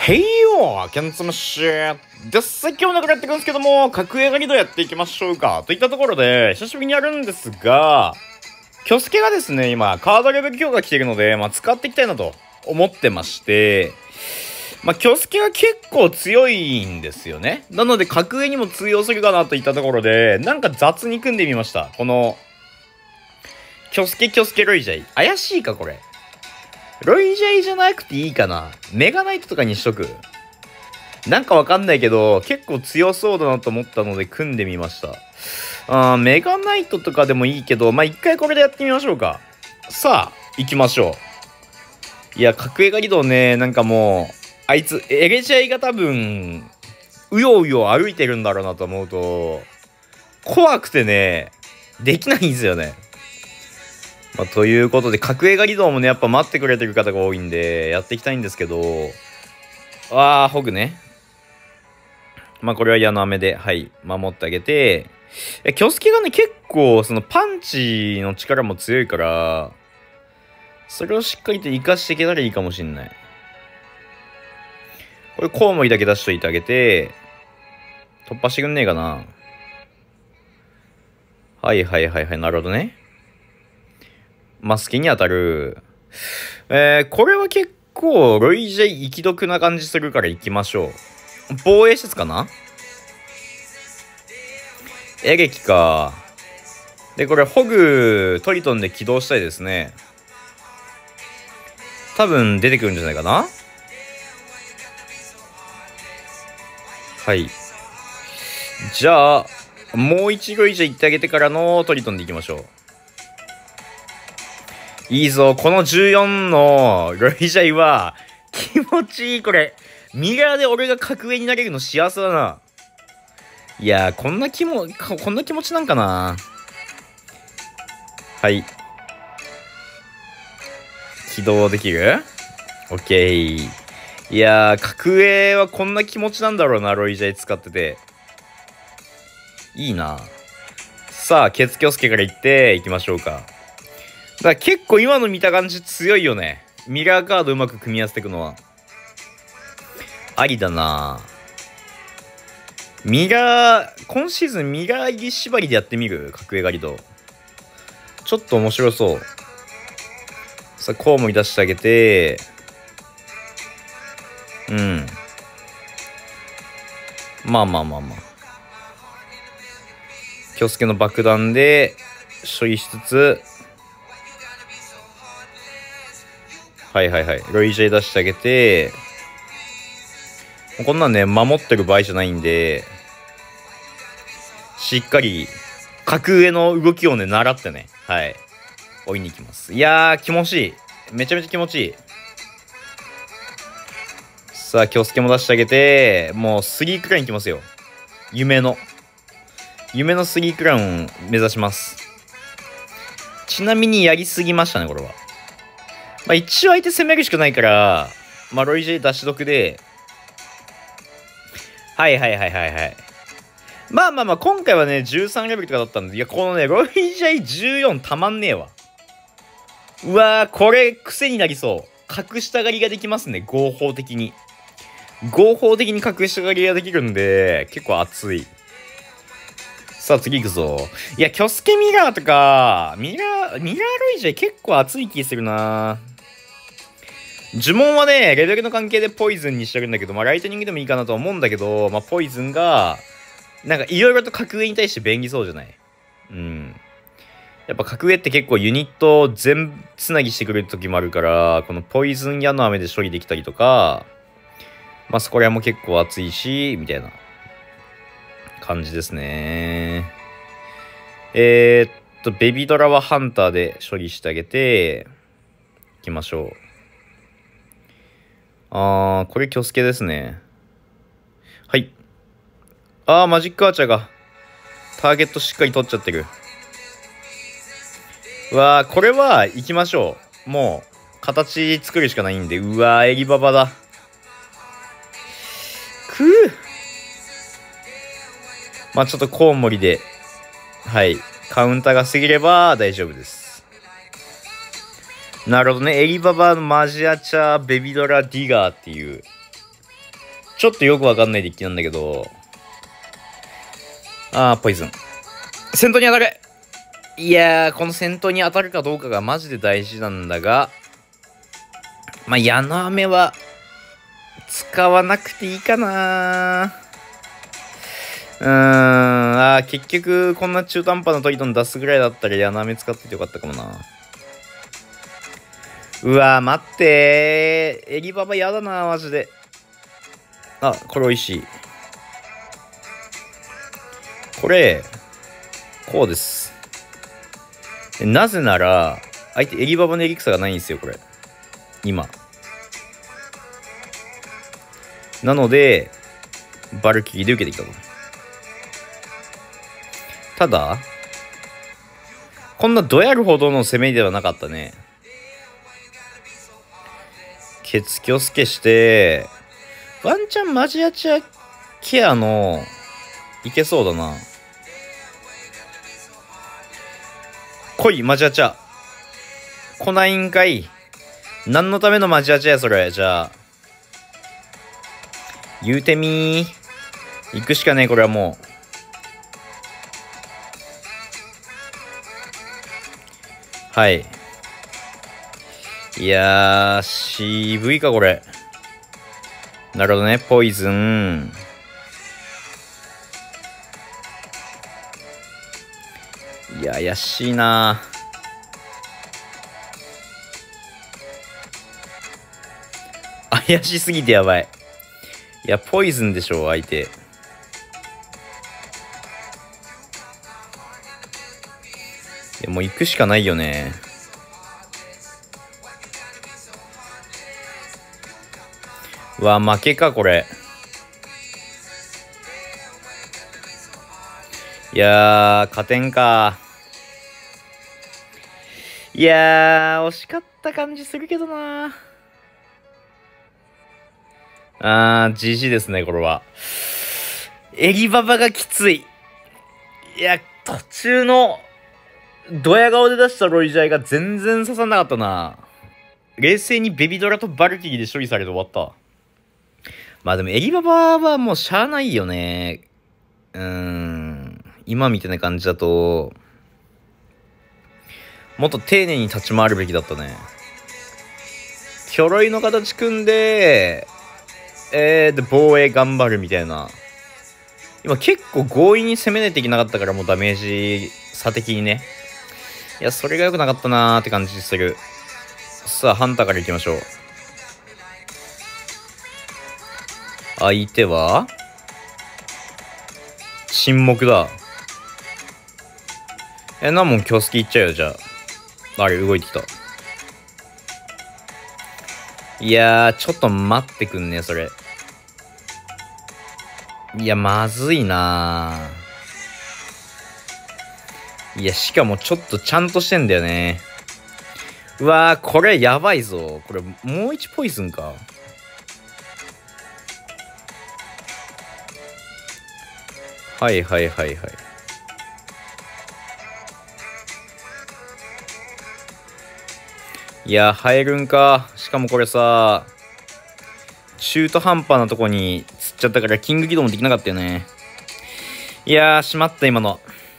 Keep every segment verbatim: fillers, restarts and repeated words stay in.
へいよーキャンツムッシュです。今日もなくやっていくんですけども、格上がリードやっていきましょうか。といったところで、久しぶりにやるんですが、キョスケがですね、今、カードレベル強化来ているので、まあ、使っていきたいなと思ってまして、まあ、キョスケが結構強いんですよね。なので、格上にも通用するかなといったところで、なんか雑に組んでみました。この、キョスケキョスケロイジャイ。怪しいか、これ。ロイジャイじゃなくていいかな。メガナイトとかにしとく。なんかわかんないけど、結構強そうだなと思ったので組んでみました。あー、メガナイトとかでもいいけど、まあ、一回これでやってみましょうか。さあ、行きましょう。いや、格上がリドね、なんかもう、あいつ、エレジャイが多分、うようよ歩いてるんだろうなと思うと、怖くてね、できないんですよね。まあ、ということで、格上がリドもね、やっぱ待ってくれてる方が多いんで、やっていきたいんですけど、あー、ホグね。まあ、これは矢の飴で、はい、守ってあげて、え、キョスケがね、結構、そのパンチの力も強いから、それをしっかりと活かしていけたらいいかもしんない。これ、コウモリだけ出しといてあげて、突破してくんねえかな。はいはいはいはい、なるほどね。マスケに当たる。えー、これは結構、ロイジェイ、粋毒な感じするから行きましょう。防衛施設かな。エレキか。で、これ、ホグ、トリトンで起動したいですね。多分、出てくるんじゃないかな。はい。じゃあ、もう一ロイジェイ行ってあげてからのトリトンで行きましょう。いいぞ。このじゅうよんのロイジャイは気持ちいい。これミラーで俺が格上になれるの幸せだな。いやー、こんな気もこんな気持ちなんかな。はい、起動できる。オッケー。いやー、格上はこんな気持ちなんだろうな。ロイジャイ使ってていいな。さあ、ケツキョスケから行っていきましょうか。だから結構今の見た感じ強いよね。ミラーカードうまく組み合わせていくのはありだな。ミラー、今シーズンミラー入り縛りでやってみる。格上ガリドちょっと面白そう。さあ、コウモリ出してあげて、うん、まあまあまあまあ、キョスケの爆弾で処理しつつ、はいはいはい、ロイジェイ出してあげて、こんなんね、守ってる場合じゃないんで、しっかり格上の動きをね、習ってね、はい、追いに行きます。いやー、気持ちいい。めちゃめちゃ気持ちいい。さあ、キョスケも出してあげて、もうスリークラウンいきますよ。夢の。夢のスリークラウン目指します。ちなみにやりすぎましたね、これは。まあ一応相手攻めるしかないから、まあロイジェイ出し毒で、はいはいはいはいはい。まあまあまあ、今回はね、じゅうさんレベルとかだったんで、いや、このね、ロイジェイじゅうよんたまんねえわ。うわー、これ癖になりそう。隠したがりができますね、合法的に。合法的に隠したがりができるんで、結構熱い。さあ次行くぞ。いや、キョスケミラーとか、ミラー、ミラーロイジェイ結構熱い気するな。呪文はね、レベルの関係でポイズンにしてるんだけど、まあライトニングでもいいかなとは思うんだけど、まあポイズンが、なんかいろいろと格上に対して便利そうじゃない。うん。やっぱ格上って結構ユニット全つなぎしてくれる時もあるから、このポイズン矢の雨で処理できたりとか、まあそこら辺も結構熱いし、みたいな感じですね。えー、っと、ベビドラはハンターで処理してあげて、いきましょう。あー、これキョスケですね。はい。あー、マジックアーチャーが、ターゲットしっかり取っちゃってる。うわー、これは行きましょう。もう、形作るしかないんで。うわー、エリババだ。くぅ。まあちょっとコウモリで、はい。カウンターが過ぎれば大丈夫です。なるほどね。エリババのマジアチャー、ベビドラ、ディガーっていうちょっとよくわかんないデッキなんだけど。あー、ポイズン。先頭に当たる。いやー、この先頭に当たるかどうかがマジで大事なんだが、まあ、矢の雨は使わなくていいかな。うーん、あー、結局、こんな中途半端なトリトン出すぐらいだったら矢の雨使っててよかったかもな。うわー、待ってー。エリババやだな、マジで。あ、これ美味しい。これ、こうです。なぜなら、相手エリババのエリクサがないんですよ、これ。今。なので、バルキリーで受けてきたと。ただ、こんなどやるほどの攻めではなかったね。ケツキョスケして、ワンチャンマジアチアケアの、いけそうだな。来い、マジアチャ。来ないんかい。何のためのマジアチャや、それ。じゃあ。言うてみー。行くしかねえ、これはもう。はい。いやー、渋いか、これ。なるほどね、ポイズン。いや、怪しいな。怪しすぎてやばい。いや、ポイズンでしょ、相手。いや、もう行くしかないよね。うわ、負けか、これ。いやー、勝てんか。いやー、惜しかった感じするけどな。あー、ジージー ですね、これは。エリババがきつい。いや、途中の、ドヤ顔で出したロイジャイが全然刺さんなかったな。冷静にベビドラとバルキリーで処理されて終わった。まあでもエリババはもうしゃあないよね。うーん。今みたいな感じだと、もっと丁寧に立ち回るべきだったね。ひょろいの形組んで、えー、で、防衛頑張るみたいな。今結構強引に攻めないといけなかったから、もうダメージ差的にね。いや、それが良くなかったなーって感じする。さあ、ハンターから行きましょう。相手は沈黙だ。え、なんもん京介いっちゃうよ、じゃあ。あれ、動いてきた。いやー、ちょっと待ってくんね、それ。いや、まずいなー。いや、しかもちょっとちゃんとしてんだよね。うわー、これやばいぞ。これ、もう一ポイズンか。はいはいはいはい。いや、入るんか。しかもこれさ、中途半端なとこに釣っちゃったから、キング起動もできなかったよね。いやー、しまった、今の。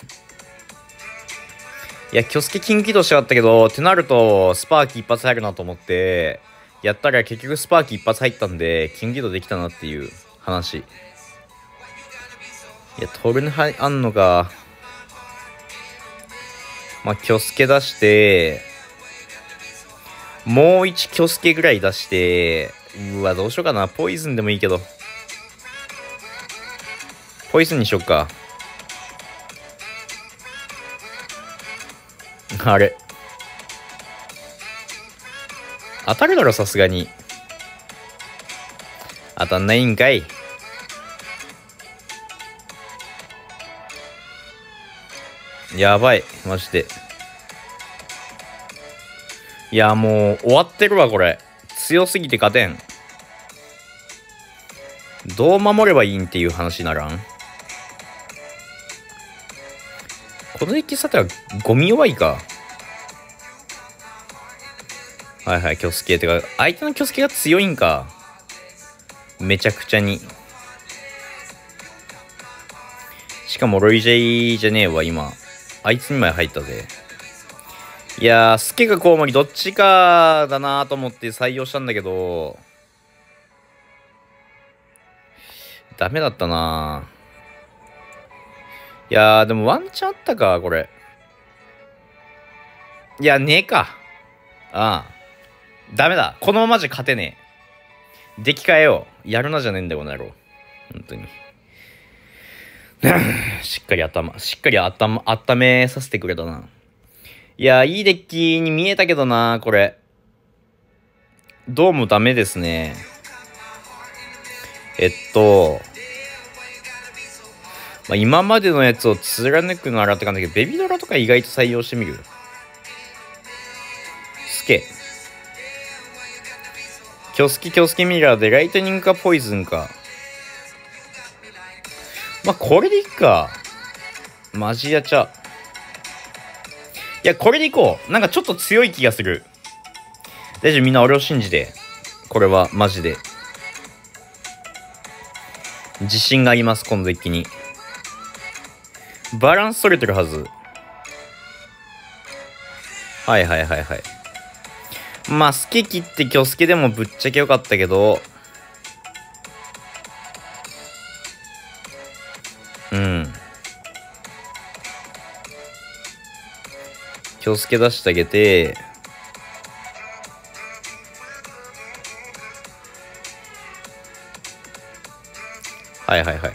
いや、キョスケキング起動しちゃったけど、ってなると、スパーキー一発入るなと思って、やったら結局スパーキー一発入ったんで、キング起動できたなっていう話。いや、トルネハあんのか。まあ、キョスケ出して、もう一キョスケぐらい出して、うわ、どうしようかな。ポイズンでもいいけど。ポイズンにしよっか。あれ。当たるだろ、さすがに。当たんないんかい。やばい、マジで。いや、もう終わってるわ、これ。強すぎて勝てん。どう守ればいいんっていう話ならん。このデッキさてはゴミ弱いか。はいはい、キョスケ。てか、相手のキョスケが強いんか。めちゃくちゃに。 しかもロイジェイじゃねえわ、今。あいつにまで入ったぜ。いやー、スケかコウモリどっちかだなと思って採用したんだけど、ダメだったないやー、でもワンチャンあったか、これ。いや、ねえか。ああ。ダメだ。このままじゃ勝てねえ。出来替えよう。やるなじゃねえんだよ、この野郎。本当に。しっかり頭、しっかり頭、温めさせてくれたな。いや、いいデッキに見えたけどな、これ。どうもダメですね。えっと、まあ、今までのやつを貫くならって感じだけど、ベビドラとか意外と採用してみる。スケ。キョスキ、キョスキミラーでライトニングかポイズンか。まあ、これでいっか。マジやちゃ。いや、これでいこう。なんかちょっと強い気がする。大丈夫、みんな俺を信じて。これは、マジで。自信があります、このデッキに。バランス取れてるはず。はいはいはいはい。まあ、スケ切ってキョスケでもぶっちゃけよかったけど。うん。キョスケ出してあげて。はいはいはい。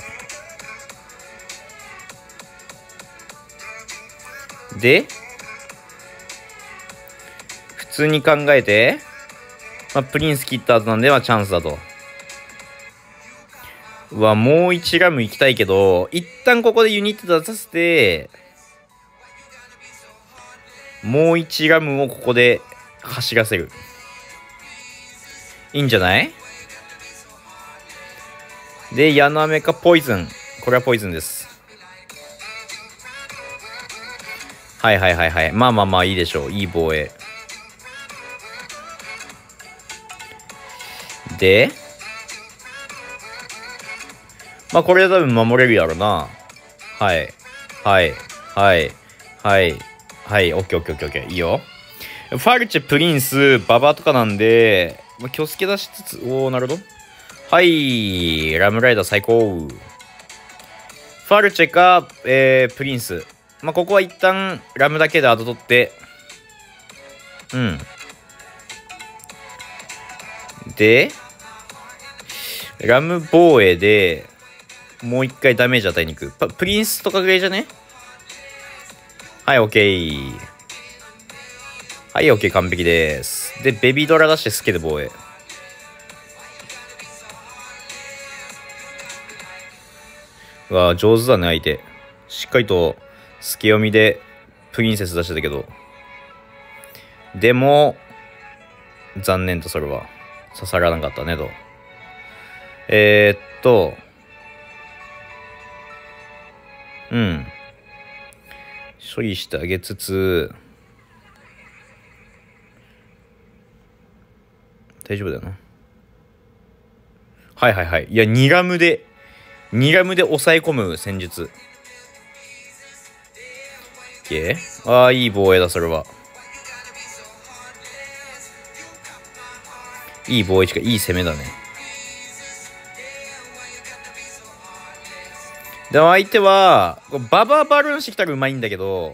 で、普通に考えて、まあ、プリンス切った後なんではチャンスだと。うわ、もういちラム行きたいけど、一旦ここでユニット出させて、もういちラムをここで走らせる。いいんじゃない？で、ヤナメかポイズン。これはポイズンです。はいはいはいはい。まあまあまあいいでしょう。いい防衛。で、まあこれで多分守れるやろな。はい。はい。はい。はい。はい。オッケーオッケーオッケーオッケー。いいよ。ファルチェ、プリンス、ババとかなんで、まあ、気をつけ出しつつ、おー、なるほど。はい。ラムライダー最高。ファルチェか、えー、プリンス。まあ、ここは一旦、ラムだけでアド取って。うん。で、ラム防衛で、もう一回ダメージ与えに行く。プリンスとかぐらいじゃね？はい、オッケー。はい、オッケー、完璧です。で、ベビードラ出してスケで防衛。うわ、上手だね、相手。しっかりと、スケ読みで、プリンセス出してたけど。でも、残念とそれは。刺さらなかったね、と。えー、っと、うん。処理してあげつつ、大丈夫だよな。はいはいはい。いや、にラムで、にラムで抑え込む戦術。OK？ ああ、いい防衛だ、それは。いい防衛しか、いい攻めだね。でも相手は、ババアバルーンしてきたらうまいんだけど、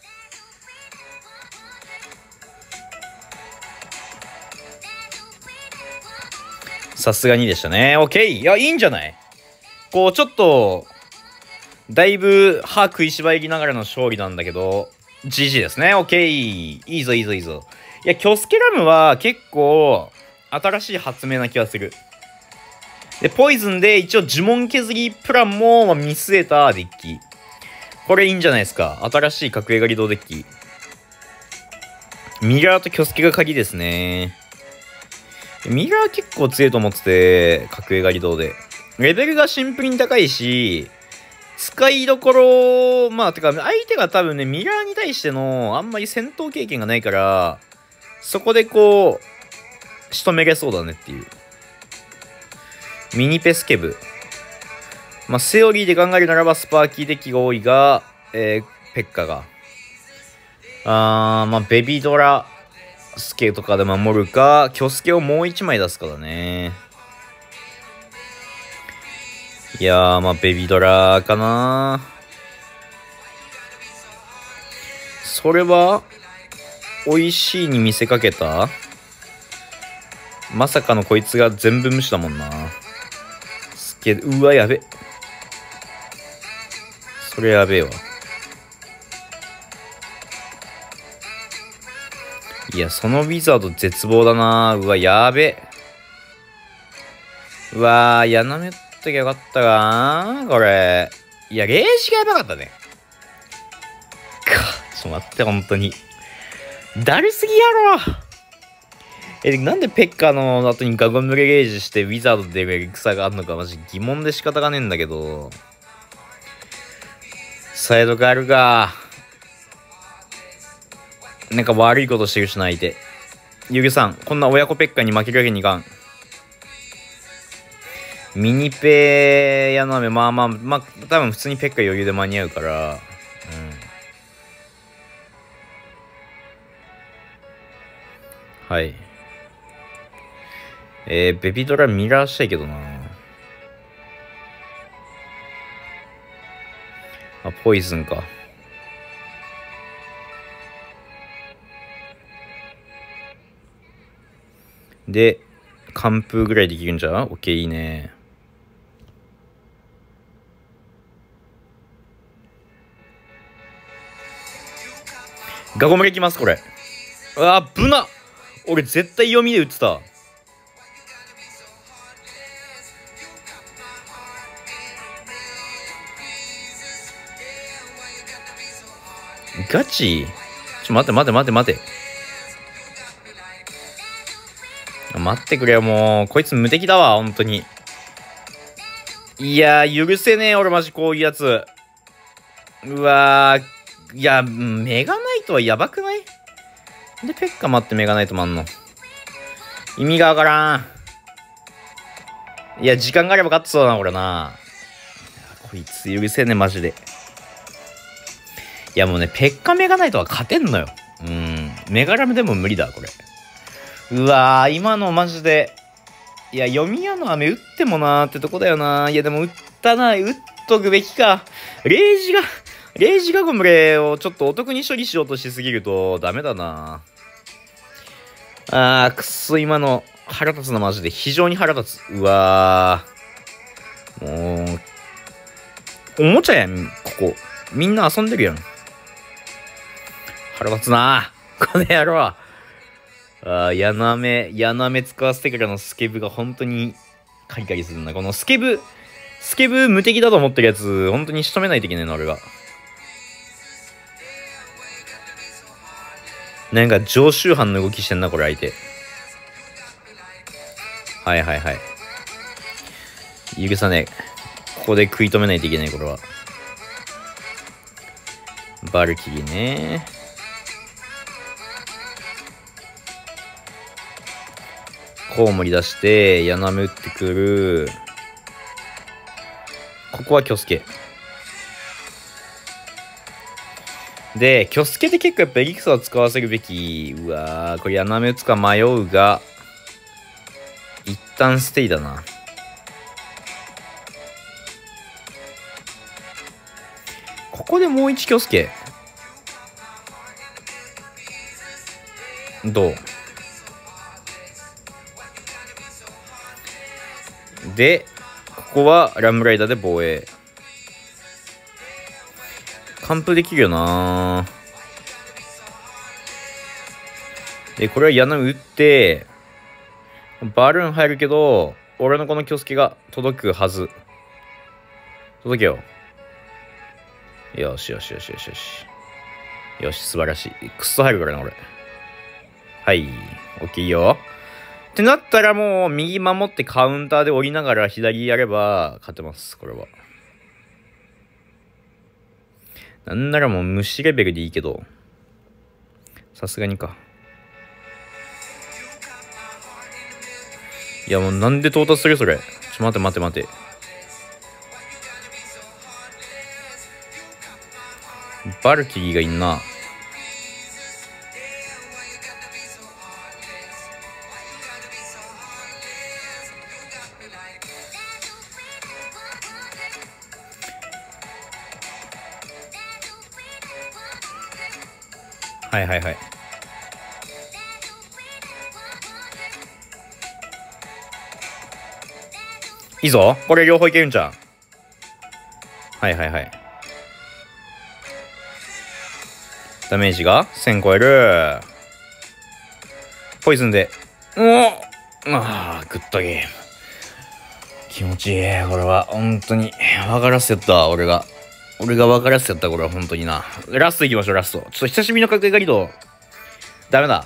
さすがにでしたね。オッケー。いや、いいんじゃない？こう、ちょっと、だいぶ歯食いしばりながらの勝利なんだけど、ジージー ですね。オッケー。いいぞいいぞいいぞ。いや、キョスケラムは結構、新しい発明な気がする。で、ポイズンで一応呪文削りプランも、まあ、見据えたデッキ。これいいんじゃないですか。新しい格上がりドデッキ。ミラーとキョスケが鍵ですね。ミラー結構強いと思ってて、格上がり道で。レベルがシンプルに高いし、使いどころ、まあ、てか、相手が多分ね、ミラーに対してのあんまり戦闘経験がないから、そこでこう、仕留めれそうだねっていう。ミニペスケブ。 まあ、セオリーで考えるならばスパーキーデッキが多いが、えー、ペッカが。あー、まあ、ベビドラスケとかで守るか、キョスケをもう一枚出すからね。いやー、まあ、ベビドラかな。それは、美味しいに見せかけた？まさかのこいつが全部無視だもんな。すげえ、うわ、やべ。それやべえわ。いや、そのウィザード絶望だな。うわ、やべえ。うわー、やなめっときゃよかったかこれ。いや、レージがやばかったね。か、ちょっと待って、ほんとに。だるすぎやろ。え、なんでペッカの後にガゴムレレージしてウィザードで出る戦があるのかマジ疑問で仕方がねえんだけど。サイドがあるが。なんか悪いことしてるしな、相手。ゆげさん、こんな親子ペッカに負けるわけにいかん。ミニペやの雨、まあまあ、まあ、多分普通にペッカ余裕で間に合うから。うん。はい。えー、ベビドラミラーしたいけどな。あ、ポイズンか。で、完封ぐらいできるんじゃん？オッケー、いいね。ガゴムレきます、これ。うわ、ぶな！俺絶対読みで打ってた。ガチ？ちょ、待って待って待って待って。待ってくれよ、もう。こいつ無敵だわ、ほんとに。いやー、許せねえ、俺マジこういうやつ。うわー、いや、メガナイトはやばくない？で、ペッカ待ってメガナイトもあんの。意味がわからん。いや、時間があれば勝ってそうだな、これな。こいつ許せねえ、マジで。いや、もうね、ペッカメガナイトは勝てんのよ。うん。メガラムでも無理だ、これ。うわー、今のマジで。いや、読み屋の雨打ってもなーってとこだよなー。いや、でも打ったな、打っとくべきか。レイジが、レイジガゴムレをちょっとお得に処理しようとしすぎるとダメだな。あー、くっそ、今の腹立つな、マジで。非常に腹立つ。うわー。もう、おもちゃやん、ここ。みんな遊んでるやん。腹立つなー。この野郎。あー、やなめ、やなめ使わせてからのスケブが本当にカリカリするな。このスケブ、スケブ無敵だと思ってるやつ、本当に仕留めないといけないの、俺が。なんか常習犯の動きしてんな、これ相手。はいはいはい。許さねえ。ここで食い止めないといけない、これは。バルキリーね。コウモリ出して、ヤナメ打ってくる。ここはキョスケ。で、キョスケって結構やっぱエリクサを使わせるべき。うわー、これヤナメ打つか迷うが、一旦ステイだな。ここでもう一キョスケ。どう？で、ここはラムライダーで防衛。完封できるよな。で、これはヤナメ打って、バルーン入るけど、俺のこのキョスケが届くはず。届けよ。よしよしよしよしよし。よし、素晴らしい。クッソ入るからな、俺。はい。オッケーいいよ。ってなったらもう、右守ってカウンターで降りながら左やれば勝てます、これは。なんならもう虫レベルでいいけど。さすがにか。いやもうなんで到達するそれ。ちょ待って待って待って。 バルキリーがいんな。はいはいはい。いいぞ。これ両方いけるんじゃん。はいはいはい。ダメージがせん超える。ポイズンで。おお、ああ、グッドゲーム。気持ちいい。これは本当に分からせたわ。俺が。俺が分からせたこれは本当にな。ラストいきましょう、ラスト。ちょっと久しぶりの格ゲーガリド。ダメだ。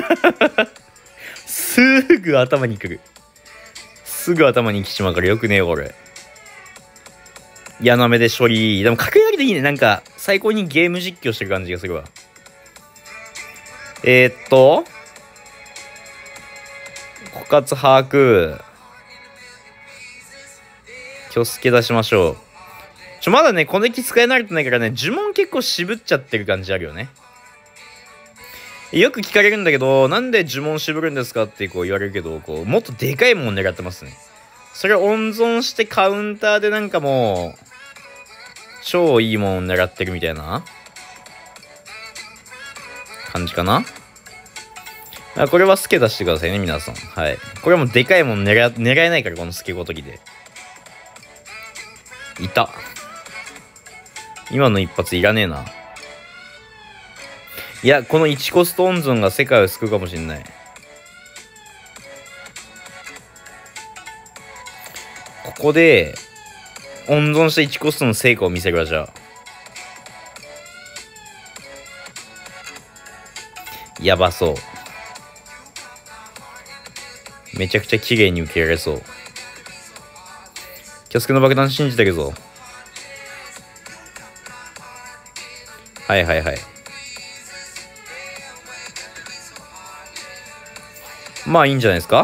すぐ頭に来る。すぐ頭に来ちまうからよくねえよ、これ。矢なめで処理。でも格ゲーガリドいいね。なんか、最高にゲーム実況してる感じがするわ。えー、っと、枯渇把握。気をつけ出しましょう。ちょ、まだね、このデッキ使い慣れてないからね、呪文結構渋っちゃってる感じあるよね。よく聞かれるんだけど、なんで呪文渋るんですかってこう言われるけど、こう、もっとでかいもん狙ってますね。それを温存してカウンターでなんかもう、超いいもん狙ってるみたいな感じかな。あ、これはスケ出してくださいね、皆さん。はい。これはもうでかいもん狙、狙えないから、このスケごときで。いた。今の一発いらねえな。いや、このいちコスト温存が世界を救うかもしんない。ここで、温存したいちコストの成果を見せるわ、じゃあ。やばそう。めちゃくちゃ綺麗に受けられそう。キョスケの爆弾信じてるぞ。はいはいはい。まあいいんじゃないですか。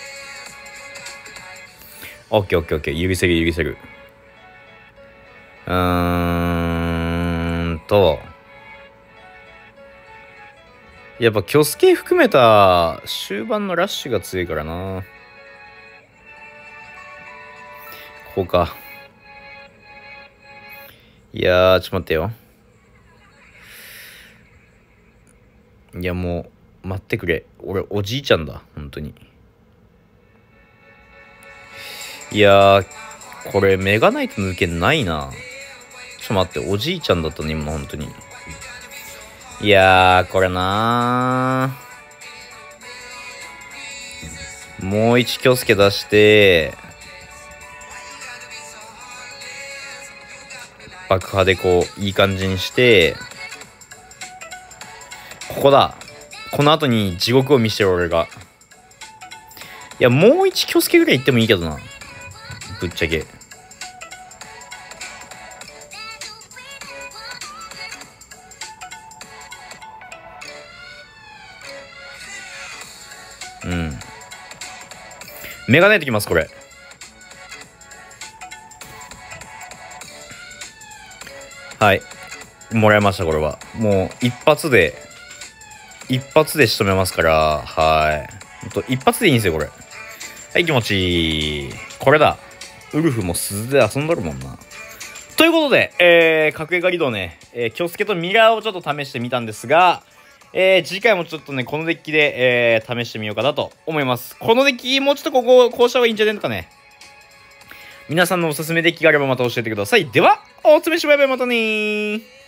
オッケーオッケーオッケー。指せる指せる。うーんと。やっぱキョスケ含めた終盤のラッシュが強いからな。ここか。いやー、ちょっと待ってよ。いや、もう、待ってくれ。俺、おじいちゃんだ。本当に。いやー、これ、メガナイト抜けないな。ちょっと待って、おじいちゃんだったね、今、本当に。いやー、これなー。もう一キョスケ出して、爆破でこう、いい感じにして、ここだ。この後に地獄を見せてる俺が。いや、もう一キョスケぐらい行ってもいいけどな。ぶっちゃけ。うん。メガナイトきます、これ。はい。もらいました、これは。もう、一発で、一発で仕留めますから、はい。ほんと、一発でいいんですよ、これ。はい、気持ちいい。これだ。ウルフも鈴で遊んどるもんな。ということで、えー、格ゲーガリドね、えー、キョスケとミラーをちょっと試してみたんですが、えー、次回もちょっとね、このデッキで、えー、試してみようかなと思います。このデッキ、もうちょっとここ、こうした方がいいんじゃないのかね。皆さんのおすすめデッキがあればまた教えてください。では、おつめしばいばいまたねー。